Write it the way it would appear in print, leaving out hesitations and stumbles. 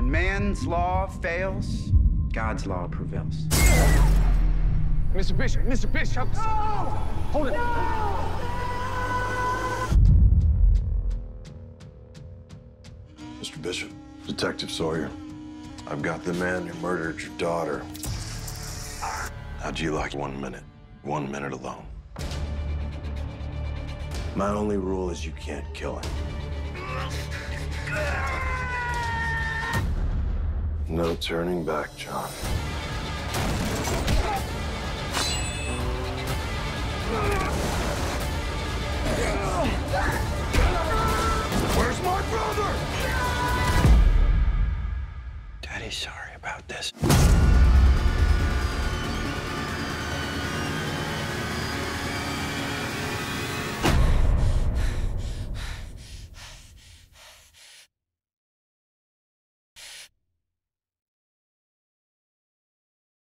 When man's law fails, God's law prevails. Mr. Bishop! Mr. Bishop! No! Hold it! No! Mr. Bishop, Detective Sawyer, I've got the man who murdered your daughter. How'd you like 1 minute? 1 minute alone. My only rule is you can't kill him. No turning back, John. Where's my brother? Daddy's sorry about this.